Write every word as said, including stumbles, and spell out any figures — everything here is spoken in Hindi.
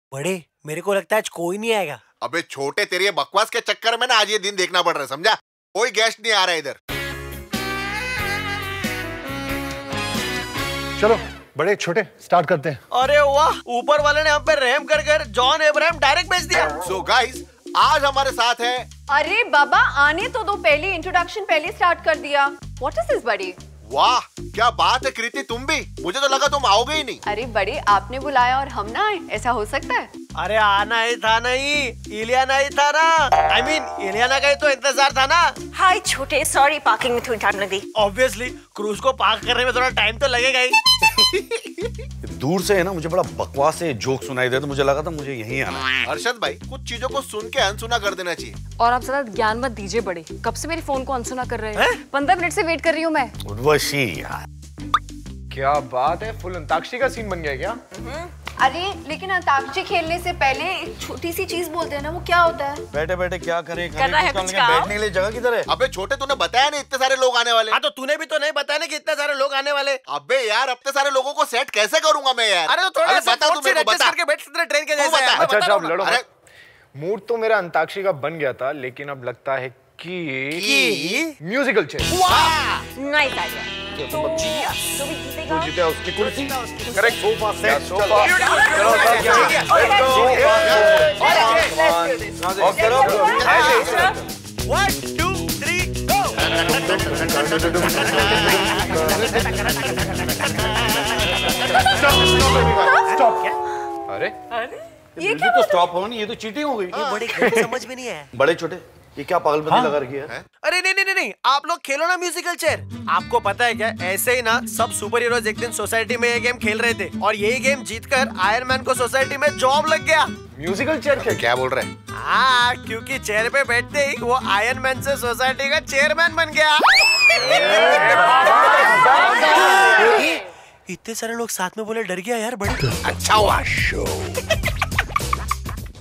बड़े, मेरे को लगता है आज कोई नहीं आएगा। अबे छोटे, तेरे ये बकवास के चक्कर में ना आज ये दिन देखना पड़ रहा है, समझा? कोई गेस्ट नहीं आ रहा है इधर। चलो बड़े छोटे स्टार्ट करते हैं। अरे वाह, ऊपर वाले ने हम पे रहम कर कर जॉन अब्राहम डायरेक्ट भेज दिया। सो गाइस, आज हमारे साथ है। अरे बाबा आने तो दो, पहले इंट्रोडक्शन पहले स्टार्ट कर दिया। व्हाट इज दिस बड़ी? वाह क्या बात है कृति, तुम भी? मुझे तो लगा तुम आओगे ही नहीं। अरे बड़े, आपने बुलाया और हम ना आए, ऐसा हो सकता है? अरे आना ही था नहीं, इलियाना ही था ना। आई मीन इलियाना का ही तो इंतजार था ना। हाय छोटे, सॉरी पार्किंग में थोड़ी टाइम लगी। ऑब्वियसली क्रूज को पार्क करने में थोड़ा टाइम तो लगेगा ही। दूर से है ना, मुझे बड़ा बकवास से जोक सुनाई दे तो मुझे लगा था मुझे यहीं आना है। अरशद भाई, कुछ चीजों को सुन के अनसुना कर देना चाहिए। और आप ज्यादा ज्ञान मत दीजिए बड़े, कब से मेरे फोन को अनसुना कर रहे हैं? पंद्रह मिनट से वेट कर रही हूँ मैं। उर्वशी यार, क्या बात है, फुल अंताक्षरी का सीन बन गया क्या? अरे लेकिन अंताक्षरी खेलने से पहले एक छोटी सी चीज बोलते हैं ना, वो क्या होता है? बैठे बैठे क्या करें, कर रहा है कुछ काम? बैठने के लिए जगह किधर है? अबे छोटे, तूने बताया नहीं इतने सारे लोग आने वाले। हाँ तो तूने भी तो नहीं बताया ना कि इतने सारे लोग आने वाले। अबे यार, इतने सारे लोगों को सेट कैसे करूंगा मैं यार? अरे तो थोड़ा सा बता, तू मेरे को बता। करके बैठ सकते ट्रेन के जैसे। बता। अच्छा अच्छा, अब लड़ो। अरे मूड तो मेरा अंताक्षरी का बन गया था, लेकिन अब लगता है कि म्यूजिकल चेयर। Nice idea. तो जो भी जीतेगा जो जीते उसकी कुर्सी। करेक्ट। Sofa set, sofa. चलो one two three go. Stop. अरे अरे ये क्या तो स्टॉप हो नहीं, ये तो चीटिंग हो गई। ये बड़े को समझ में नहीं आया। बड़े छोटे, ये क्या पागलपंती हाँ? लगा रखी है? अरे नहीं नहीं नहीं, आप लोग खेलो ना म्यूजिकल चेयर। आपको पता है क्या, ऐसे ही ना सब सुपर हीरोज एक दिन सोसाइटी में ये गेम खेल रहे थे और यही गेम जीतकर आयरन मैन को सोसाइटी में जॉब लग गया। म्यूजिकल चेयर क्या क्या बोल रहे हैं? हाँ, क्योंकि चेयर पे बैठते ही वो आयरन मैन से सोसाइटी का चेयरमैन बन गया। इतने सारे लोग साथ में बोले, डर गया यार बड़े। अच्छा हुआ।